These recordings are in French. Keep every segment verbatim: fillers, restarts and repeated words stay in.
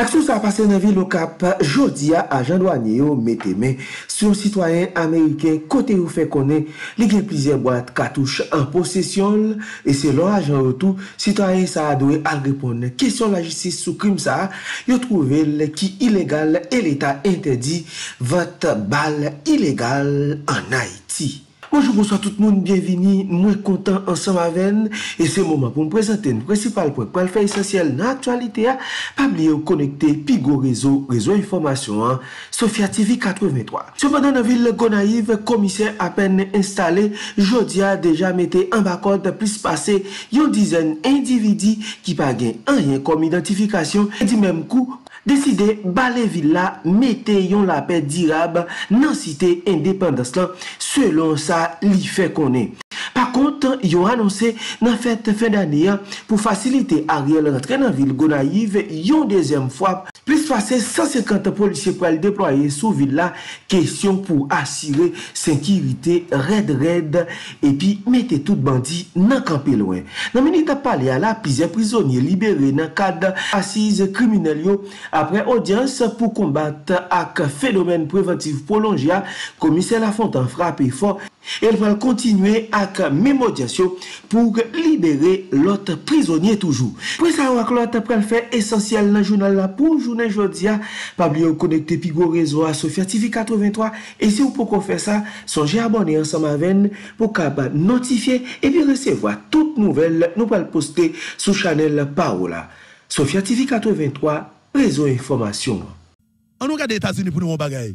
L'action ça a passé dans la ville au Cap, jodi a agent douanier yo mette main sur un citoyen américain côté ou fait connaître, il y a plusieurs boîtes cartouches en possession et c'est leur agent retour, citoyen ça a doit répondre question la justice sous crime ça, yo trouvé qui illégal et l'état interdit vente balle illégale en Haïti. Bonjour, bonsoir tout le monde, bienvenue, moi content ensemble avec vous et c'est le moment pour me présenter le principal point pour le faire essentiel dans l'actualité, pas oublier de connecter Pigo réseau, réseau information, hein, Sophia T V quatre-vingt-trois. Cependant, dans la ville de Gonaïve, commissaire à peine installé, jodi a déjà mis en bas code plus passé une dizaine d'individus qui pas gain rien comme identification et du même coup décidé balé villa mettez yon la paix durable dans cité indépendance là selon ça li fait connaît. Par contre, ils ont annoncé dans fête fin d'année pour faciliter Ariel rentrer dans la ville Gonaïve une deuxième fois plus passer cent cinquante policiers pour le déployer sous ville là question pour assurer sécurité red red et puis mettez tout bandit dans camper loin. Dans minute parler à la plusieurs prisonniers libérés dans cadre assise criminelle après audience pour combattre avec phénomène préventif prolongé, commissaire Lafontaine frappé fort. Elle va continuer avec même audience pour libérer l'autre prisonnier toujours. Pour savoir que l'autre prend fait essentiel dans le journal là pour journée aujourd'hui, pas oublier connecter Pigo réseau à Sophia T V quatre-vingt-trois et si vous pouvez faire ça, songez à abonner ensemble avec nous pour capable notifier et puis recevoir toutes nouvelles nous allons poster sur channel Paola. Sophia T V quatre-vingt-trois réseau information. On regarde les États-Unis pour nous bagaille.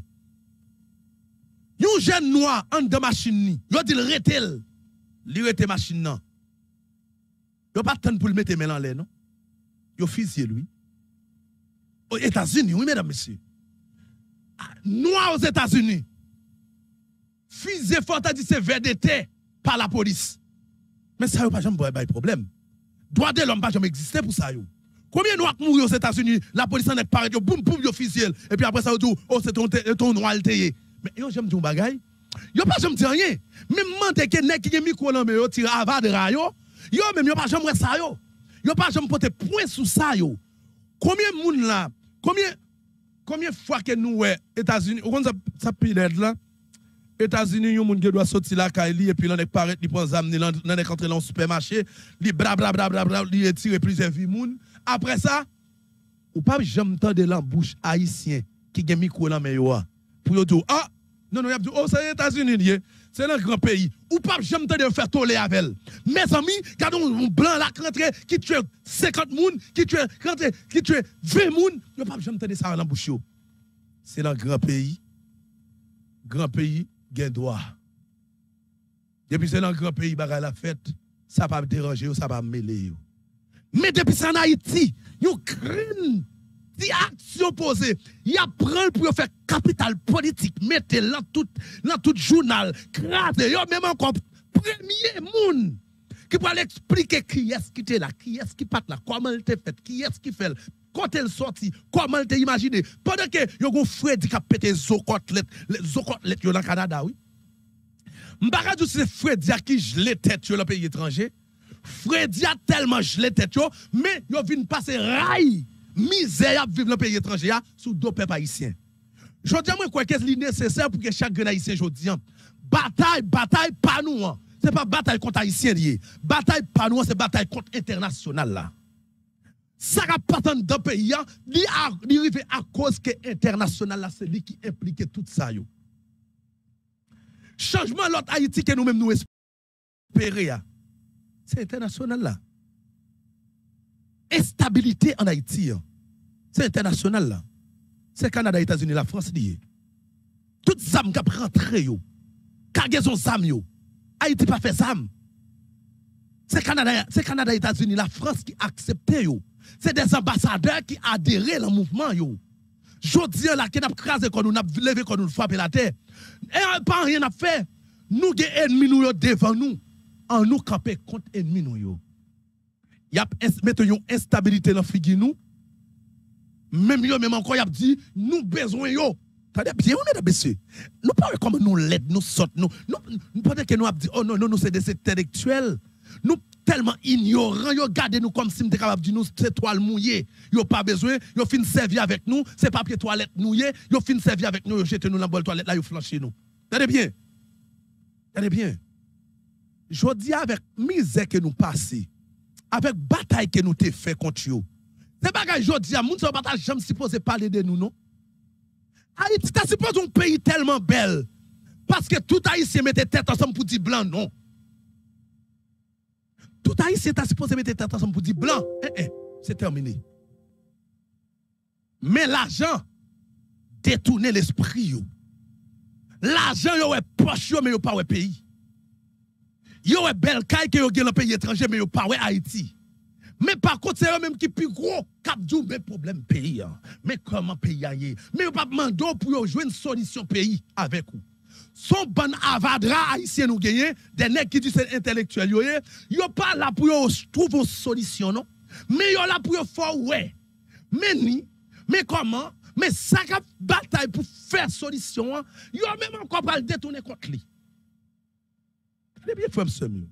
Yon jeune noir en de machine, yo dit retel, li rete machine nan. Yo pas tant pour le mettre main en l'air non. Yo fusillé lui. Aux États-Unis, oui mesdames messieurs. Noir aux États-Unis. Fusillé fort a dit c'est V D T par la police. Mais ça yo pas jamais pas problème. Droit de l'homme pas jamais exister pour ça yo. Combien de noirs mourent aux États-Unis, la police en est parée, yo boum boum yo fusillé et puis après ça yo dit oh c'est ton ton noir altéré. Mais yo j'aime dire bagay. Yo pas j'aime dire rien. Même mante que nek qui micro là mais yo tire ava de rayo. Yo même yo pas j'aime ça yo. Yo pas j'aime porter point sur ça yo. Combien moun là? Combien combien fois que nous ouais États-Unis, on ça ça piled là. États-Unis yon moun qui doit sortir la caille et puis là nek paraît li prend zam nan nek entrer dans supermarché, li bla bla bla bla bla li tire plusieurs vie moun. Après ça, ou pas j'aime tande l'embouche haïtien qui gen micro là mais yo pour dire ah non non y a dit oh c'est les États-Unis c'est un grand pays ou pas jamais de faire toller avec elle. Mes amis quand on blanc là rentrer qui tue cinquante moun qui tue rentrer qui tue vingt moun yo pas jamais de ça dans bouche yo. C'est un grand pays grand pays gain droit. Depuis c'est un grand pays bagarre la fête ça pas déranger ça pas mêler. Mais depuis c'est en Haïti yo crime si action posée, il y a prend pour faire capital politique, mettez dans tout dans tout journal, crade, yo même encore premier monde qui peut expliquer qui est-ce qui était là, qui est-ce qui pas là, comment il était fait, qui est-ce qui fait, quand elle sorti, comment elle était imaginé. Pendant que yo gon Freddy qui a pété zo côtelette, zo côtelette yo dans Canada oui. M'baka du c'est Freddy qui gelé tête yo dans pays étranger. Freddy a tellement gelé tête yo, mais yo vinn passer rail misère vivre dans le pays étranger sous deux peuples haïtiens. Je dis moi quoi qu'est-ce qui est nécessaire pour que chaque grand haïtien jodi bataille bataille pas nous c'est pas bataille contre haïtien lié. Bataille pas nous c'est bataille contre international là. Ça va pas tant dans pays li arrive à cause que international là c'est lui qui implique tout ça yo. Changement l'autre Haïti que nous même nous espérer c'est international là. Instabilité en Haïti, c'est international là. C'est Canada, États-Unis, la France lié. Toutes les âmes qui ont rentré, yo. Cargaison zam yo. Haïti pas fait zam. C'est Canada, c'est Canada, États-Unis, la France qui accepte yo. C'est des ambassadeurs qui adhèrent au mouvement yo. Jodi là qui n'a crasé quand nous n'a levé quand nous frapper la terre. Et pas rien n'a fait. Nous des ennemis nous devant nous. En nous camper contre ennemis nous yo. Y a mettre une instabilité dans figu nous même yo même encore y a dit nous besoin yo attendez bien on est messieurs nous pas comme nous l'aide nous saute nous nous peut-être que nous a dit oh non non nous c'est des intellectuels nous tellement ignorants, yo gardé nous comme si nous étions capables de dire nous c'est toile mouillée. Yo pas besoin, yo fin servir avec nous, c'est papier toilette mouillé, yo fin servir avec nous, yo jeter nous dans la toilette là, yo flancher nous. Tenez bien. Tenez bien. Je dis avec misère que nous passons, avec bataille que nous te fait contre eux. C'est pas que je dis à moun sa bataille jamais supposé parler de nous non. Haïti t'as supposé un pays tellement belle parce que tout haïtien mettait tête ensemble pour dire blanc non. Tout haïtien t'as supposé mettre tête ensemble pour dire blanc. Eh, eh, c'est terminé. Mais l'argent détourne l'esprit yo. L'argent yo est poche yo mais yo pas ouais pays. Yo est belle caille que yo gen dans pays étranger mais yo pas ouais Haïti. Mais par contre, c'est eux même qui plus gros cap du mais problème pays. Mais comment pays aille? Mais yo pas demander pour jouer une solution pays avec vous. Son bon avadra haïtien nous gagner des nèg qui disent c'est intellectuel yo yo pas là pour yo trouver une solution non. Mais yo là pour yo faire ouais. Mais ni mais comment? Mais ça cap bataille pour faire solution yo même encore pas le détourner contre lui. Très bien frère mieux.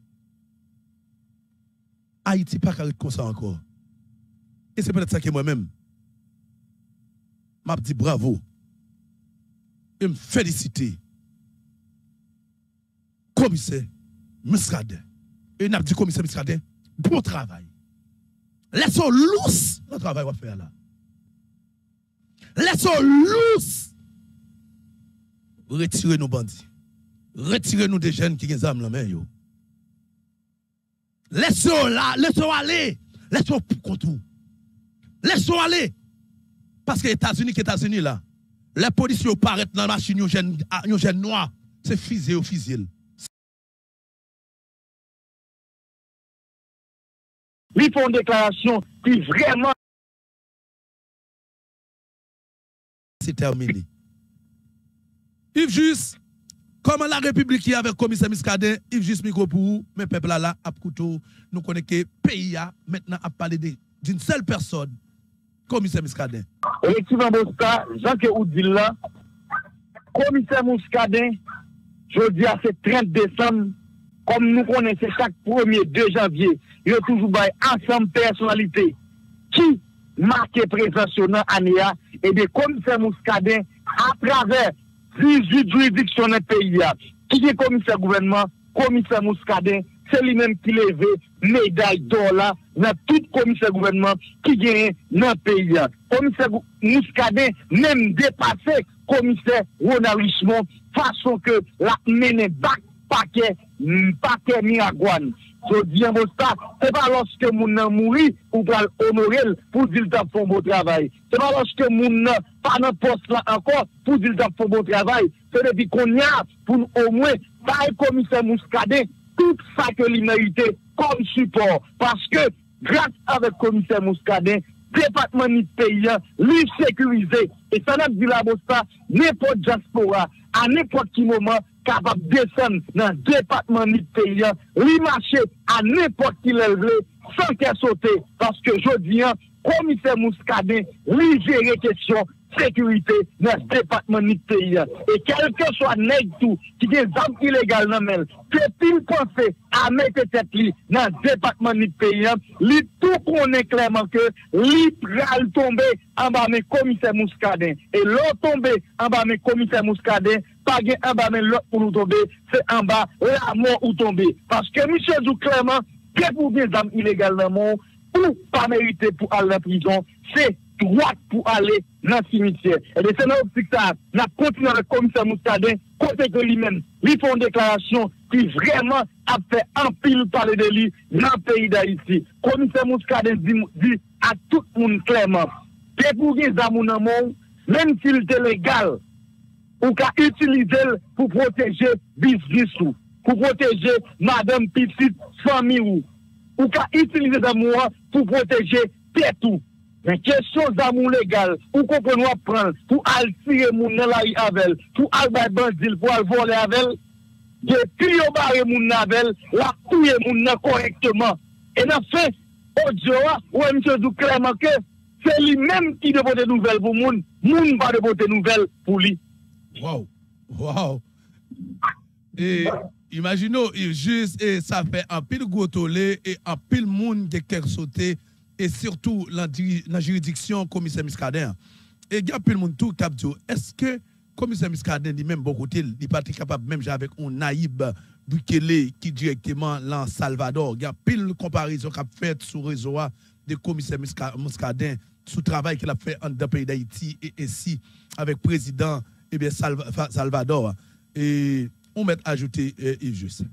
Haïti pas carré comme ça encore. Et c'est peut-être ça que moi-même, m'a dit bravo. Et me féliciter. Commissaire Muscadet. Et n'a dit commissaire Muscadet, bon travail. Laissons lousse le travail qu'on va faire là. Laissons lousse. Retirez nos bandits. Retirez nous des jeunes qui ont des armes dans la main. Laissons là, laissons aller. Laissons contre vous. Laissons aller. Parce que les États-Unis, les États-Unis là, les policiers paraissent dans la machine, ils ont jeunes noirs. C'est fusé au fusil. Ils font une déclaration qui vraiment. C'est terminé. Yves Juste, comment la République qui avec commissaire Muscadet, Yves Juste micro pour vous, mais peuple là, là, à couteau, nous connaissons que le pays a maintenant à parler d'une seule personne, commissaire Muscadet. Effectivement, Bosta, Jean-Claude Oudil là, commissaire Muscadet, je dis à ce trente décembre, comme nous connaissons chaque premier deux janvier, il y a toujours ensemble personnalité qui marque présence dans l'année et des commissaires Muscadet à travers dix-huit juridictions dans le pays. Qui est commissaire gouvernement, commissaire Muscadet, c'est lui-même qui lève médaille d'or là dans tout commissaire gouvernement qui gagne dans le pays. Commissaire Muscadet même dépassé commissaire Ronald Richemont façon que la mène bac paquet paquet Miragouane. Je dis en Bosta, c'est pas lorsque moun nan mouri ou pral honorer pour dire qu'il fait un bon travail. C'est pas lorsque moun nan pas dans poste là encore pour dire qu'il fait un bon travail. C'est depuis qu'on y a pour au moins par le commissaire Muscadet tout ça que il mérite comme support. Parce que grâce avec le commissaire Muscadet, département de pays, lui sécurisé. Et ça n'a dit la Bosta, n'importe diaspora, à n'importe quel moment, capable de descendre dans le département de pays, lui marcher à n'importe qui level sans qu'elle saute. Parce que je dis, commissaire Muscadet, lui gérer question sécurité dans ce département de pays. Et quel que soit nèg tout qui est des armes illégales dans le depuis pense à mettre tête li dans le département de pays, lui tout connaît clairement que lui pral tomber en bas de commissaire Muscadet. Et l'autre tomber en bas de commissaire Muscadet, pas en bas de l'autre pour nous tomber, c'est en bas la mort ou tomber. Parce que monsieur dit clairement, que pour des armes illégales dans le monde, ou pas mériter pour aller en prison, c'est droite pour aller dans le cimetière. Et de ce optique ça, nous continuons avec le commissaire Muscadet, côté que lui-même, lui font une déclaration qui vraiment a fait un pile parler de lui dans le pays d'Haïti. Le commissaire Muscadet dit, dit à tout le monde clairement, que pour les amours dans le monde, même s'il est légal, ou qu'à utiliser pour protéger business ou, pour protéger madame petite famille ou, ou qu'à utiliser l'amour pour protéger tête ou. Mais question d'amour légal, ou qu'on peut nous prendre pour aller tirer moun dans la rue avec, pour aller bandit, pour aller voler avec, depuis yon barre moun avec, la touye moun correctement. Et dans fait, audio, ou monsieur dit clairement que c'est lui-même qui doit des nouvelles pour moun, moun pas de des nouvelles pour lui. Wow, wow. Et Imaginons, juste, et ça fait un pile gros tollé et un pile monde qui a sauté, et surtout dans la juridiction commissaire Muscadet. Et il y a pile monde tout qui a dit, est-ce que commissaire Muscadet lui-même, bon côté, il n'est pas capable, même avec un Naïb Bukele qui directement dans Salvador, il y a pile comparaison qui a fait sur le réseau de commissaire Muscadet, sous travail qu'il a fait dans le pays d'Haïti et ainsi avec le président eh bien, Salva, Salvador. Et on met ajouter euh, Yves Juste.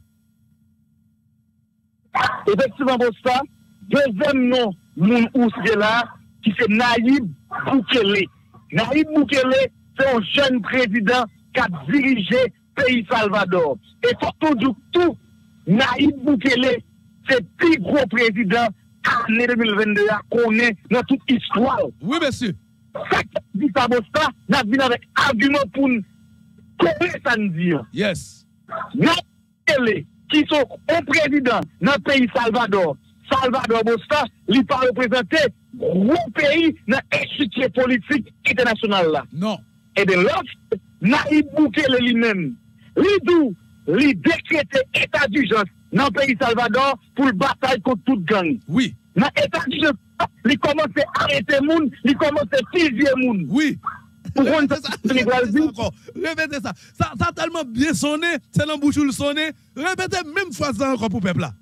Effectivement, pour ça, deuxième nom, mon ousque là, qui c'est Naïb Bukele. Naïb Bukele, c'est un jeune président qui a dirigé le pays Salvador. Et surtout, du tout, Naïb Bukele, c'est le plus gros président l'année deux mille vingt-deux qu'on est dans toute histoire. Oui, monsieur. Ça qui dit ça, ça, nous avons avec argument pour nous. Comment ça nous dit? Yes. Nous qui sont un président dans le pays Salvador. Salvador Bosta, il pas représenté gros pays dans l'échiquier politique international là. Non. Et de l'autre, Naïb Bukele lui-même, lui dit, lui décrété état d'urgence dans le pays Salvador pour le bataille contre toute gang. Oui. Dans l'état d'urgence, il commence à arrêter les gens, il commence à fusiller les gens. Oui. Pour qu'on Répétez ça, répétez ça. Ça, ça a tellement bien sonné, c'est l'embouchure le sonné. Répétez même fois ça encore pour le peuple là.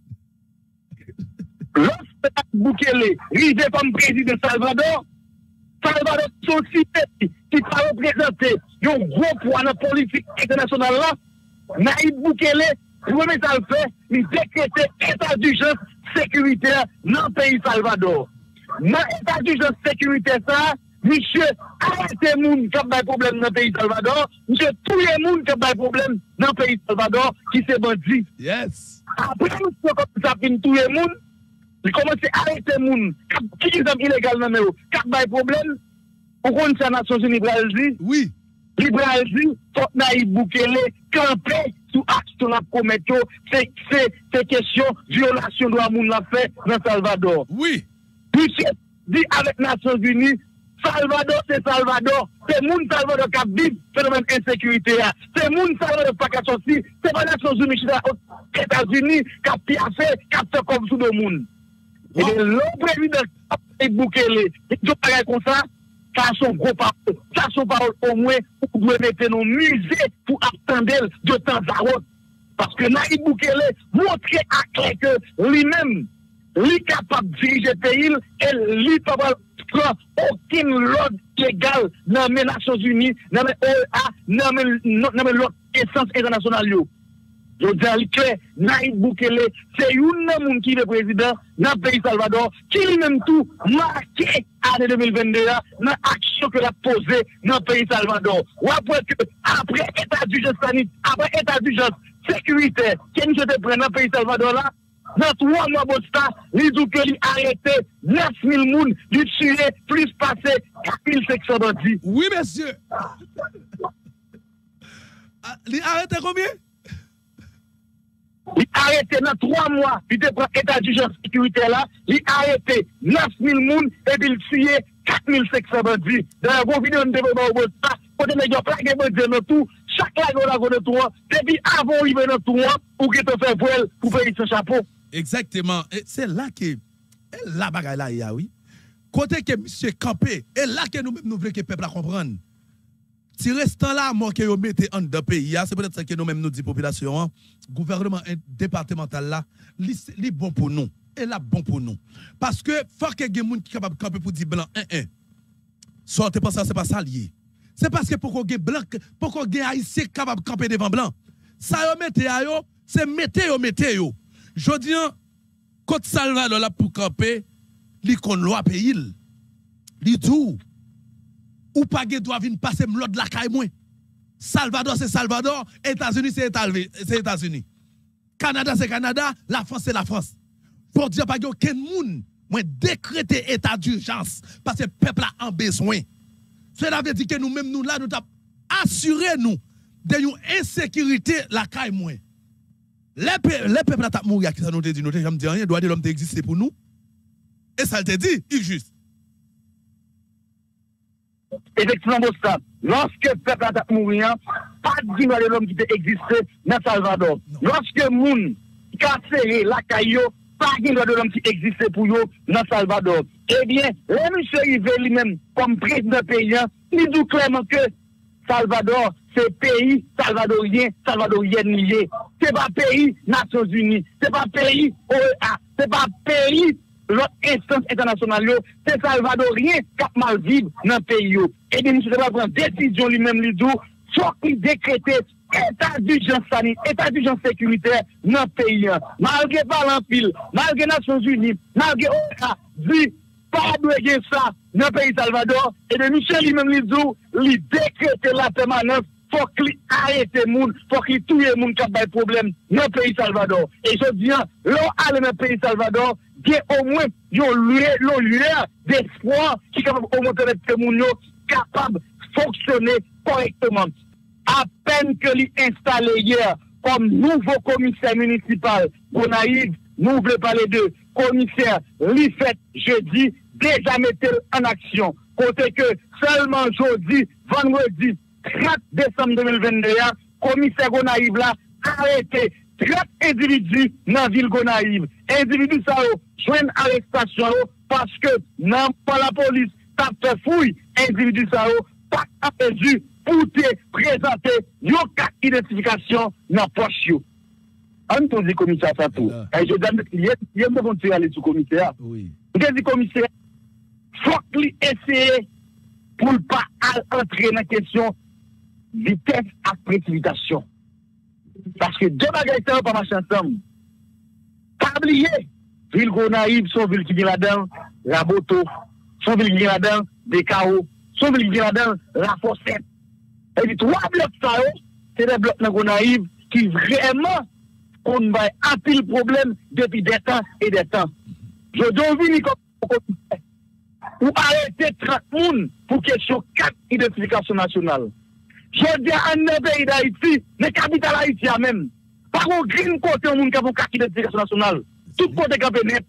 Lorsque Bukele arrive comme président Salvador, Salvador société qui va représenter un gros poids dans la politique internationale là, Naïb Bukele, premier ça le fait, il décrète état d'urgence sécuritaire dans le pays Salvador. Dans l'état d'urgence sécuritaire ça, monsieur, arrêtez les gens qui ont des problèmes dans le pays Salvador. Monsieur, tous les gens qui ont des problèmes dans le pays Salvador qui sont bandits. Yes. Après, monsieur, comme ça finit tous les gens, il commence à arrêter les gens qui sont illégaux dans le pays, qui ont des problèmes. Pour qu'on les Nations Unies dit, oui. Les dit, faut Naïb Bukele camper sous action la commettre, c'est question violation de la monde la fait dans Salvador. Oui. Monsieur dit avec les Nations Unies, Salvador, c'est Salvador. C'est moun Salvador qui vit phénomène d'insécurité. C'est moun Salvador qui a sorti. C'est pas les Nations Unies, les États-Unis qui a piaffé, qui a fait comme tout le monde. Et le président Bukele, il a fait comme ça, ça son gros parole. Ça son parole au moins, pour doit mettre nos musées pour attendre de temps à autre. Parce que Naïb Bukele montre à clair que lui-même, lui est capable de diriger le pays et lui est capable de prendre aucun ordre légal dans les Nations Unies, dans les O E A, dans l'autre essence internationale. Je dis que Naïb Bukele, c'est un monde qui est le président dans le pays Salvador, qui lui-même tout marqué l'année deux mille vingt-deux dans l'action qu'il a posée dans le pays Salvador. Ou après que, après état d'urgence sanitaire, après état d'urgence sécuritaire, qui nous était pris dans le pays Salvador là, dans trois mois de ça, il dit qu'il a arrêté neuf mille personnes, il tué plus passé quatre mille cinq cents bandits. Oui, monsieur. Il a arrêté combien? Il a arrêté dans trois mois, il te prend état d'urgence sécurité là, il a arrêté neuf mille personnes et puis il tué quatre mille cinq cents bandits. Dans la vidéo de développement au ça, quand on a plaqué bandits dans tout, chaque lago lago de tout, depuis avant d'arriver dans tout, pour que tu fasses voile pour payer ce chapeau. Exactement. C'est là que la bagaille là, il y a, oui. Côté que monsieur campé, et là que nous nous voulons que le peuple comprenne. Si restant là, moi, que vous mettez en deux pays, c'est peut-être ça que nous-mêmes nous disons, population, le gouvernement départemental là, il est bon pour nous. Et là, bon pour nous. Parce que, faut que les gens qui sont capables de camper pour dire blanc, un, un. Sortez pas ça, c'est pas ça lié. C'est parce que pour qu'on ait blanc, pour qu'on ait haïtien capable de camper devant blanc. Ça, yo mettez à yo, c'est mettez yo, mettez yo. Je dis, quand Salvador là pour camper, li kon loi pays. Li tout. Ou pas que doit venir passer l'autre la caille moins. Salvador c'est Salvador, États-Unis c'est États-Unis. Canada c'est Canada, la France c'est la France. Pour dire pas que aucun monde moi décréter état d'urgence parce que le peuple a un besoin. Cela veut dire que nous même nous là nous avons assuré nous de une insécurité la caille moins. Les peuples a mourir qui ça nous dit nous jamais dit rien, doit de l'homme exister pour nous. Et ça te dit, il juste. effectivement, ça. Lorsque le peuple a mouru, pas de droit de l'homme qui existait dans Salvador. Lorsque moun cassé la caillou, pas de droit de l'homme qui existait pour eux dans Salvador. Eh bien, le monsieur Rivé lui-même, comme président pays, il dit clairement que Salvador, c'est pays salvadorien, salvadorien lié. C'est pas pays Nations Unies, c'est pas pays O E A, c'est pas pays l'autre instance internationale, c'est salvadorien qui a mal vivre dans le pays. Et bien, monsieur va prendre décision lui-même, lui dit, faut qu'il décrète état d'urgence sanitaire, état d'urgence sécuritaire dans le pays. Malgré pas l'empile, malgré les Nations Unies, malgré O E A, dit, pas de ça dans le pays Salvador. Et bien, Michel lui-même, lui dit, lui décrète la permanence. Faut qu'il arrête les gens, faut qu'il tue les gens qui ont des problèmes dans le pays Salvador. Et je dis, là, aller dans le pays Salvador, il y a au moins une lueur d'espoir qui est capable au moins de mettre les gens capables de fonctionner correctement. À peine que l'installé hier comme nouveau commissaire municipal, Gonaïve, nous voulons parler de commissaire, lui fait jeudi, déjà mettez en action. Côté que seulement jeudi, vendredi, trente décembre deux mille vingt-deux, commissaire Gonaïve là arrêté trente individus dans la ville Gonaïve. Individus ça joignent arrestation parce que non pas la police t'a fait fouille. Individus ça pas aperçu pour te présenter une carte d'identification dans la poche. On te dit commissaire ça tout. Et je donne il y a un bon aller sur commissaire. Oui. Je dis commissaire faut qu'il essaye pour ne pas entrer dans la question vitesse à précipitation. Parce que deux bagages ne peuvent pas marcher ensemble. Pas oublier, ville Gonaïve, son ville qui vient là-dedans, la Boto, son ville qui vient là-dedans, des K O, son ville qui vient là-dedans, la Fossette. Et les trois blocs, ça, c'est des blocs dans Gonaïve qui vraiment on va un pile problème depuis des temps et des temps. Je dois venir comme ou arrêter trente personnes pour question quatre identifications nationales. Je dis à un pays d'Haïti, les capitales haïtiennes même. Par contre, green côté, on a une carte d'identification nationale. Tout côté qui net.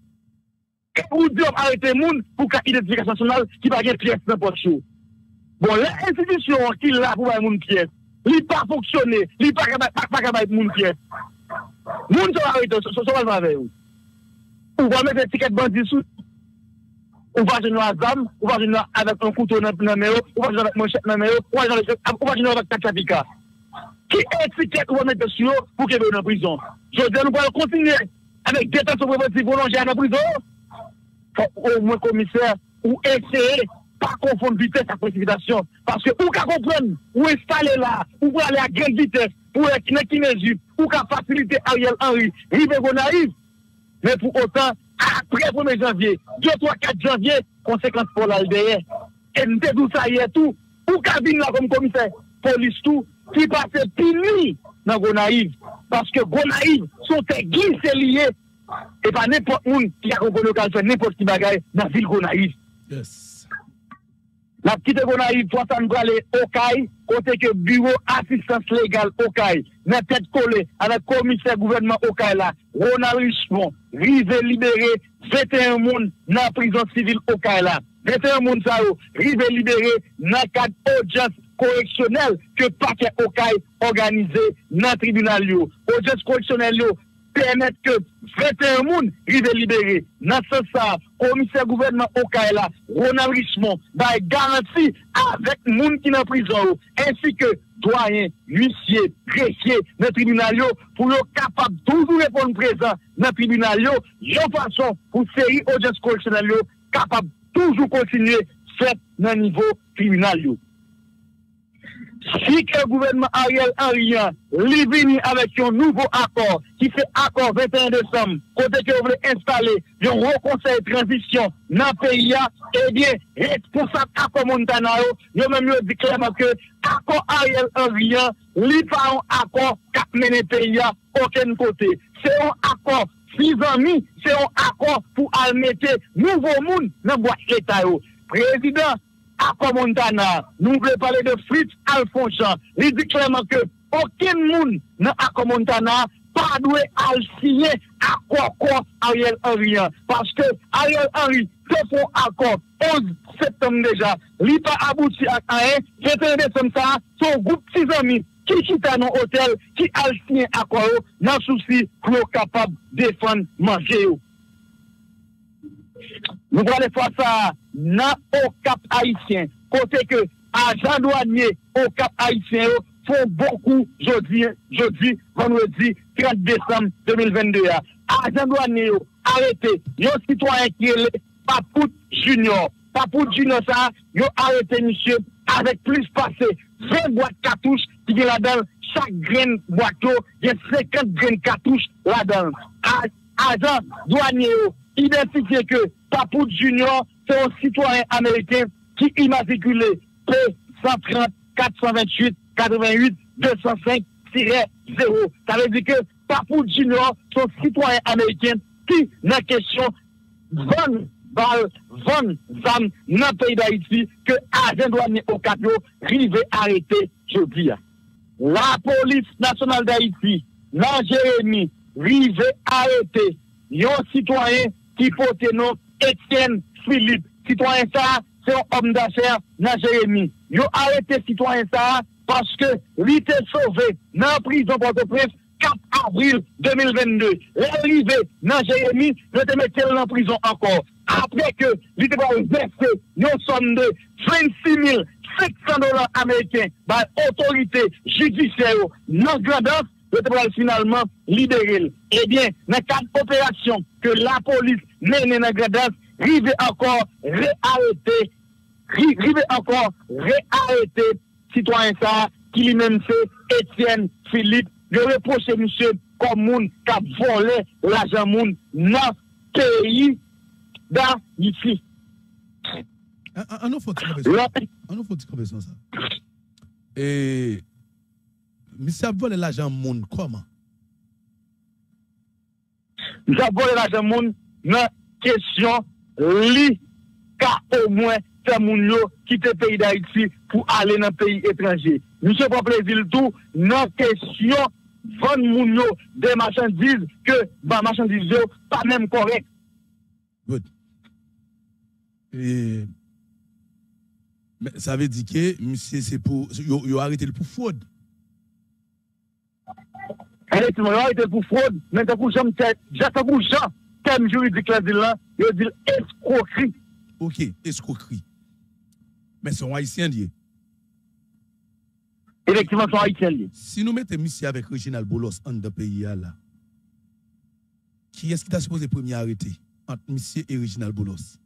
Et vous dites arrêter les gens pour carte d'identification nationale qui va gagner pièce n'importe où. Bon, l'institution qui est là pour avoir une pièce, il n'a pas fonctionné, il n'a pas capable de une pièce. Les gens sont arrêtés, ce sont pas avec vous. On va mettre un ticket bandit sous. On va jouer à Zam, on va jouer avec un couteau dans le numéro, on va jouer avec mon chef dans le numéro, on va jouer avec ta capika. Qui est étiquette on va mettre sur pour qu'il vienne en prison? Je dis, nous allons continuer avec détention préventive prolongée en prison. Au moins, commissaire, ou essayer pas confondre vitesse à précipitation. Parce que, ou qu'à comprendre, ou installer là, ou pour aller à grande vitesse, pour être qui mesure, ou qu'à faciliter Ariel Henry, Rive Gonaïve. Mais pour autant, après le premier janvier, deux, trois, quatre janvier, conséquence pour l'Aldéen. Et nous avons ça hier tout. Ou cabine là comme commissaire, police tout, qui passe puni dans Gonaïve. Parce que Gonaïve sont glissés liés. Et pas n'importe qui qui a compris faire n'importe qui bagaille dans la ville Gonaïve. Yes. La petite Gonaïve, pour ça nous aller au C A I, côté que bureau assistance légale au C A I, n'a tête collée avec le commissaire gouvernement au C A I là, Ronald Richemont, rive libéré, vingt et un monde dans la prison civile au C A I là. vingt et un monde ça, rive libéré dans le cadre audience correctionnelle que paquet au C A I organisé dans le tribunal. Audience correctionnelle permettre que vingt et un monde rive libéré. Dans ce sens, commissaire gouvernement au C A I là, Ronald Richemont, va garantir avec les gens qui sont en prison, ainsi que doyen, huissier, greffier dans le tribunal, pour être capable de toujours répondre présent dans le tribunal, de façon pour série audience correctionnelle, capable de toujours continuer fait dans le niveau tribunal. Si que le gouvernement Ariel Henry est venu avec un nouveau accord, qui fait accord vingt et un décembre, côté que vous voulez installer un haut conseil de transition dans le pays, eh bien, responsable accord Montana, vous même dit clairement que l'accord Ariel Henry, n'est pas un accord qui mène le pays à aucun côté. C'est un accord six amis, c'est un accord pour mettre nouveau monde dans le boîte l'État. Président, accord Montana, nous voulons parler de Fritz Alphonse. Il dit clairement que aucun monde dans l'accord Montana pas doit signer accord quoi Ariel Henry. Parce que Ariel Henry te font accord onze septembre déjà, li pas abouti à rien, vingt et un décembre ça, son groupe six amis qui quitte dans hôtel, qui a signé accord, dans souci pour capable de défendre manger. Nous allons faire ça dans au Cap haïtien, côté que agents douaniers au Cap haïtien font beaucoup jeudi, jeudi, vendredi trente décembre deux mille vingt-deux. Agents douaniers arrêté, un citoyen qui est Papout Junior. Papout Junior, ça, ils ont arrêté monsieur avec plus passé vingt boîtes cartouches qui est là-dedans. Chaque graine boîte, il y a cinquante graines cartouches là-dedans. Agent douanier identifié que Papout Junior, c'est un citoyen américain qui immatriculé P cent trente quatre cent vingt-huit quatre-vingt-huit deux cent cinq zéro. Ça veut dire que Papout Junior, c'est un citoyen américain qui, dans la question, vend bal, vend zam dans le pays d'Haïti, que agent douanier au Capio, rive arrêté, je dis. La police nationale d'Haïti, dans Jérémy, rive arrêté, un citoyen qui porte nom Étienne Philippe. Citoyen ça, c'est un homme d'affaires dans Jérémy. Ils ont arrêté citoyen ça parce que lui était sauvé dans la prison Port-au-Prince quatre avril deux mille vingt-deux. L'arrivée dans Jérémy, je te mettais en prison encore. Après que lui était versé une somme de vingt-six mille cinq cents dollars américains par l'autorité judiciaire non grandance, je te finalement libéré. Eh bien, dans quatre opérations que la police mène dans grandance, rive encore réarrêté, rive encore réarrêté citoyen ça, qui lui-même c'est Étienne Philippe, de reprocher monsieur comme moun qui a volé l'argent moun dans le pays d'Haïti. On nous faut dire qu'on ça. Et monsieur a volé l'argent moun comment? Monsieur a volé l'argent moun dans question li ka au moins fait moun yo quitter le pays d'Haïti pour aller dans le pays étranger. Monsieur pas plaisir tout dans question vendre moun yo des marchandises que bah marchandises yo pas même correct. Good. Et mais ça veut dire que monsieur c'est pour yo, yo arrêté pour fraude. Arrêté yo arrêté pour fraude, mais pour Jean Jacques pour Jean terme juridique là dit là, yo dit escroquerie. OK, escroquerie. Mais c'est un haïtien lié. Effectivement, c'est un haïtien lié. Si nous mettons monsieur avec Reginald Bolos en de pays là, qui est-ce qui t'a supposé premier arrêter entre monsieur et Reginald Bolos?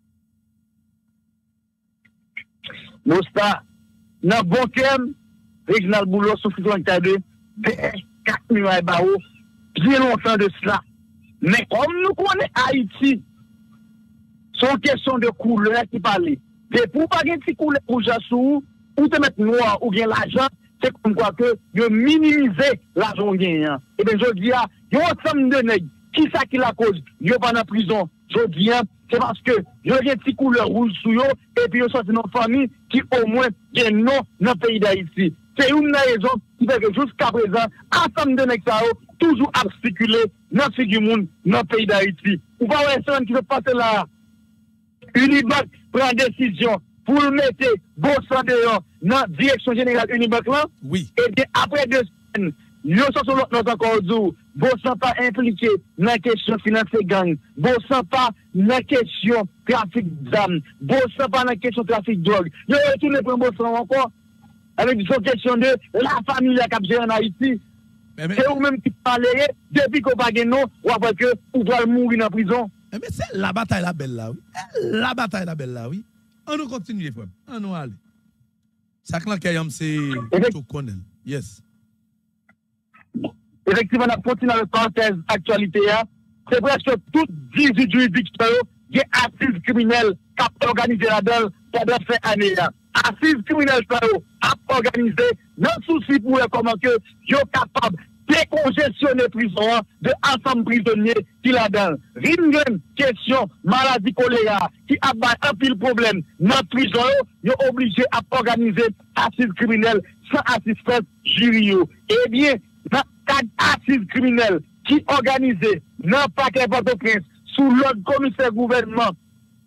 Mosta, dans bon terme, Reginald Bolos souffre de quatre millions de barreaux, bien longtemps de cela. Mais comme nous connaissons Haïti, c'est une question de couleur qui parle. Et pour pas une petite couleur rouge sous, ou te mettre noir ou bien l'argent, c'est comme quoi que de minimiser l'argent gagnant. Et bien, je dis, il y a un ensemble de nègres. Qui ça qui la cause? Ils sont pas en prison. Je dis, c'est parce que il y a une petite couleur rouge sous eux, et puis ils sont dans une famille qui au moins est non dans le pays d'Haïti. C'est une raison qui fait que jusqu'à présent, ensemble de nègres toujours articulé dans le figure monde dans le pays d'Haïti. Ou pas un qui veut passer là. Unibank prend décision pour le mettre Bossan dehors dans la direction générale Unibank là. Oui. Et bien après deux semaines, nous sommes encore dit, Bossan pas impliqué dans la question financière gang, Bossan pas dans la question trafic d'armes, Bossan pas dans la question trafic de drogue. Nous retournons pour Bossan encore avec une question de la famille qui a géré en Haïti. C'est vous-même qui parlez depuis qu'on n'a pas de nom, ou après que vous doit mourir en prison. Mais c'est la bataille la belle là, oui. La bataille la belle là, oui. On nous continue, les frères. On nous aller. Ça claque c'est tout connaît. Yes. Effectivement, on continue dans le parenthèse actualité. C'est presque toutes dix-huit juridictions qui sont assises criminelles qui ont organisé la-dedans pendant ces années. Assises criminelles qui ont organisé dans le souci pour comment que ils sont capables décongestionner prison de ensemble prisonniers qui là-dedans. Une question, maladie choléra, qui a un pile problème dans la prison, ils sont obligés à organiser assises criminelles sans assistance jury. Eh bien, dans quatre assises criminelles qui organisées dans le paquet Port-au-Prince sous l'ordre commissaire gouvernement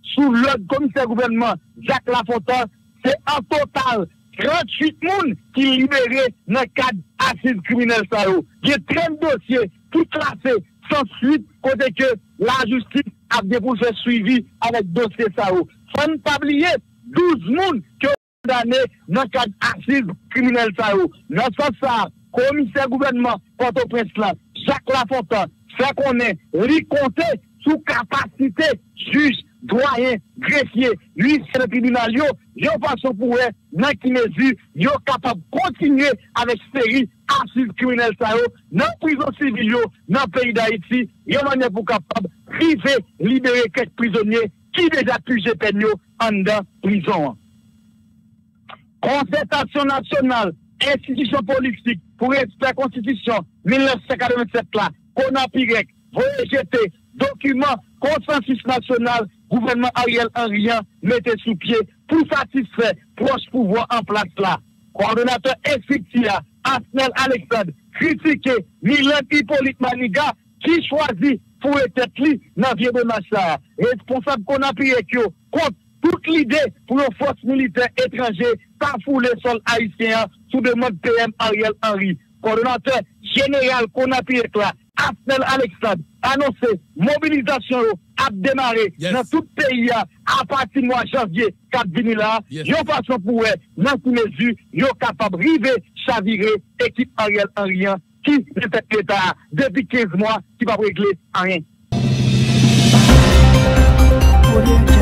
sous l'autre commissaire gouvernement Jacques Lafontaine, c'est en total trente-huit personnes qui libérés dans le cadre assise criminelle. Il y a trente dossiers qui classés sans suite, côté que la justice a déposé suivi avec dossier ça. Faut ne pas oublier douze personnes qui ont condamné dans le cadre assise criminelle. Dans ce sens, commissaire gouvernement Port-au-Prince, Jacques Lafontaine, fait qu'on est recompté sous capacité juge, doyen, greffier, lui, c'est le tribunal, yo, yo façon pour eux, dans qui mesure, yo capable de continuer avec série assises criminelles, ça, yo, dans la prison civile, yo, dans le pays d'Haïti, yo manière pour capable priver, libérer quelques prisonniers qui déjà pugé peine yo en dans prison. Concertation nationale, institution politique pour respect la constitution mille neuf cent quatre-vingt-sept là, qu'on a pirec, rejeté, document, consensus national, gouvernement Ariel Henry mettez sous pied pour satisfaire proche pouvoir en place là. Coordonnateur effectif, Asnel Alexandre, critiqué Milan Hippolyte Maniga, qui choisit pour être lui dans vieux de Massa. Responsable qu'on a pris contre toute l'idée pour nos forces militaires étrangères, pas fouler sol haïtien sous demande P M Ariel Henry. Coordonnateur général qu'on a pris là, Asnel Alexandre, annoncé mobilisation a démarré yes. dans tout le pays à partir du mois de janvier quatre vingt là. Yes. Yo façon pour eux, dans toutes mesures, yo capable de river, chavirer équipe Ariel Henry qui était l'État depuis quinze mois qui va régler rien.